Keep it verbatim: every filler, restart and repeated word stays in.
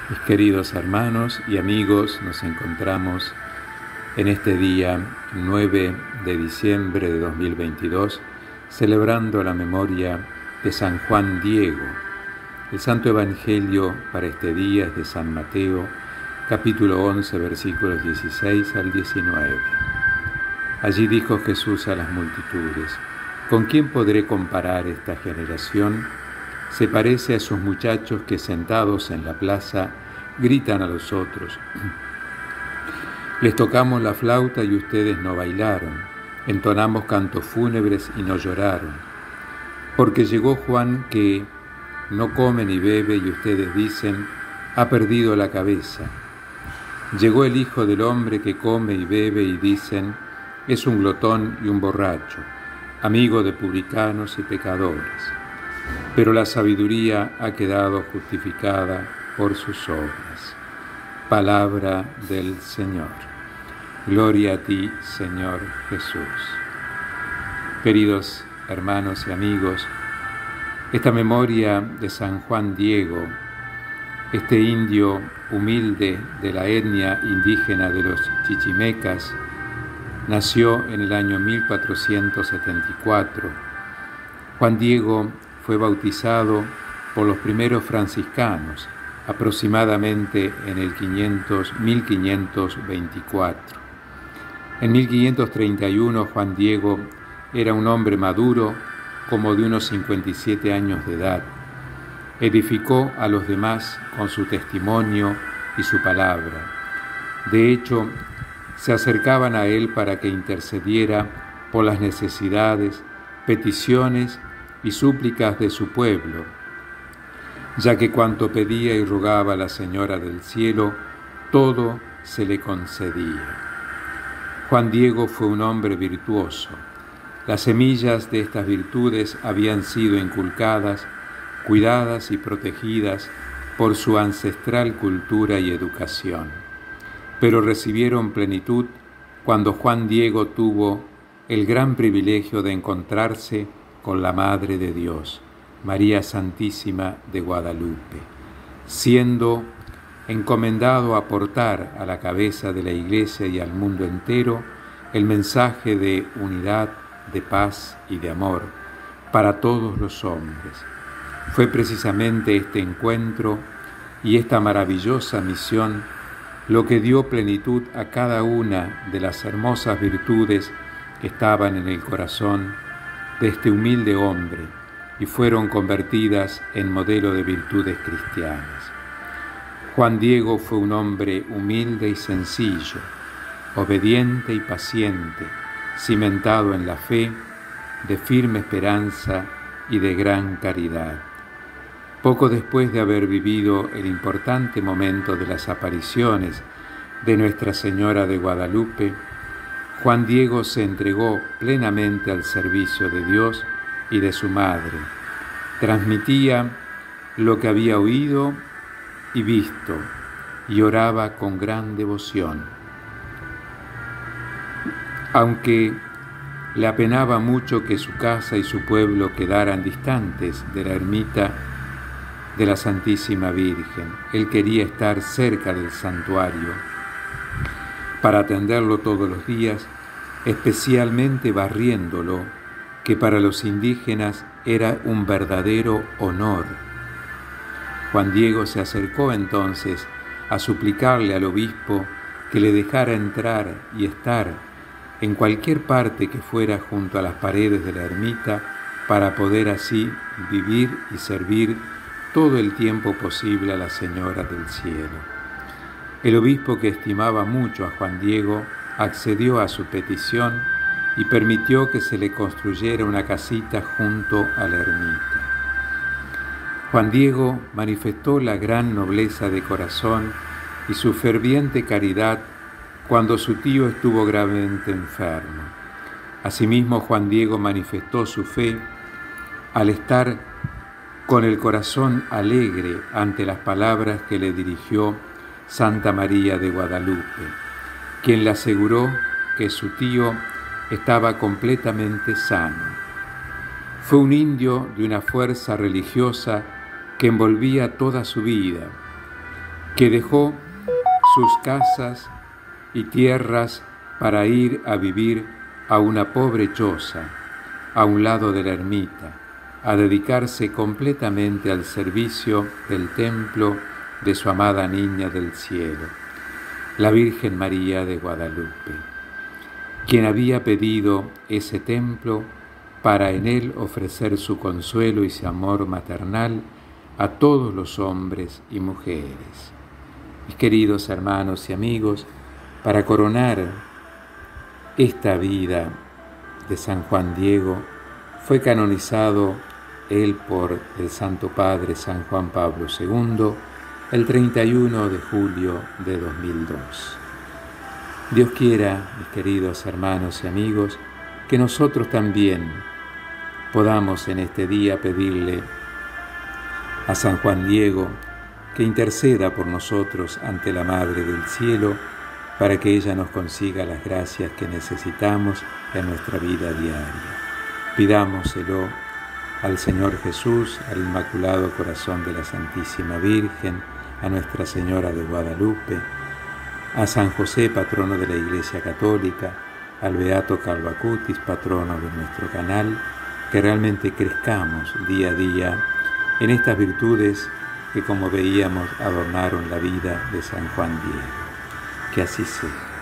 Mis queridos hermanos y amigos, nos encontramos en este día nueve de diciembre de dos mil veintidós celebrando la memoria de San Juan Diego. El Santo Evangelio para este día es de San Mateo, capítulo once, versículos dieciséis al diecinueve. Allí dijo Jesús a las multitudes: ¿con quién podré comparar esta generación? Se parece a esos muchachos que sentados en la plaza gritan a los otros: les tocamos la flauta y ustedes no bailaron, entonamos cantos fúnebres y no lloraron. Porque llegó Juan que no come ni bebe y ustedes dicen: ha perdido la cabeza. Llegó el Hijo del Hombre que come y bebe y dicen: es un glotón y un borracho, amigo de publicanos y pecadores. Pero la sabiduría ha quedado justificada por sus obras. Palabra del Señor. Gloria a ti, Señor Jesús. Queridos hermanos y amigos, esta memoria de San Juan Diego, este indio humilde de la etnia indígena de los chichimecas, nació en el año mil cuatrocientos setenta y cuatro. Juan Diego fue bautizado por los primeros franciscanos, aproximadamente en el mil quinientos veinticuatro. En mil quinientos treinta y uno, Juan Diego era un hombre maduro, como de unos cincuenta y siete años de edad. Edificó a los demás con su testimonio y su palabra. De hecho, se acercaban a él para que intercediera por las necesidades, peticiones y súplicas de su pueblo, ya que cuanto pedía y rogaba la Señora del Cielo, todo se le concedía. Juan Diego fue un hombre virtuoso. Las semillas de estas virtudes habían sido inculcadas, cuidadas y protegidas por su ancestral cultura y educación, pero recibieron plenitud cuando Juan Diego tuvo el gran privilegio de encontrarse con la Madre de Dios, María Santísima de Guadalupe, siendo encomendado a portar a la cabeza de la Iglesia y al mundo entero el mensaje de unidad, de paz y de amor para todos los hombres. Fue precisamente este encuentro y esta maravillosa misión lo que dio plenitud a cada una de las hermosas virtudes que estaban en el corazón de este humilde hombre y fueron convertidas en modelo de virtudes cristianas. Juan Diego fue un hombre humilde y sencillo, obediente y paciente, cimentado en la fe, de firme esperanza y de gran caridad. Poco después de haber vivido el importante momento de las apariciones de Nuestra Señora de Guadalupe, Juan Diego se entregó plenamente al servicio de Dios y de su madre. Transmitía lo que había oído y visto y oraba con gran devoción. Aunque le apenaba mucho que su casa y su pueblo quedaran distantes de la ermita de la Santísima Virgen, él quería estar cerca del santuario para atenderlo todos los días, especialmente barriéndolo, que para los indígenas era un verdadero honor. Juan Diego se acercó entonces a suplicarle al obispo que le dejara entrar y estar en cualquier parte que fuera junto a las paredes de la ermita para poder así vivir y servir todo el tiempo posible a la Señora del Cielo. El obispo, que estimaba mucho a Juan Diego, accedió a su petición y permitió que se le construyera una casita junto a la ermita. Juan Diego manifestó la gran nobleza de corazón y su ferviente caridad cuando su tío estuvo gravemente enfermo. Asimismo, Juan Diego manifestó su fe al estar con el corazón alegre ante las palabras que le dirigió Santa María de Guadalupe, quien le aseguró que su tío estaba completamente sano. Fue un indio de una fuerza religiosa que envolvía toda su vida. que dejó sus casas y tierras para ir a vivir a una pobre choza, a un lado de la ermita, a dedicarse completamente al servicio del templo de su amada Niña del Cielo, la Virgen María de Guadalupe, quien había pedido ese templo para en él ofrecer su consuelo y su amor maternal a todos los hombres y mujeres. Mis queridos hermanos y amigos, para coronar esta vida de San Juan Diego, fue canonizado él por el Santo Padre San Juan Pablo segundo el treinta y uno de julio de dos mil dos. Dios quiera, mis queridos hermanos y amigos, que nosotros también podamos en este día pedirle a San Juan Diego que interceda por nosotros ante la Madre del Cielo para que ella nos consiga las gracias que necesitamos en nuestra vida diaria. Pidámoselo al Señor Jesús, al Inmaculado Corazón de la Santísima Virgen, a Nuestra Señora de Guadalupe, a San José, patrono de la Iglesia Católica, al Beato Calvo Acutis, patrono de nuestro canal, que realmente crezcamos día a día en estas virtudes que, como veíamos, adornaron la vida de San Juan Diego. Que así sea.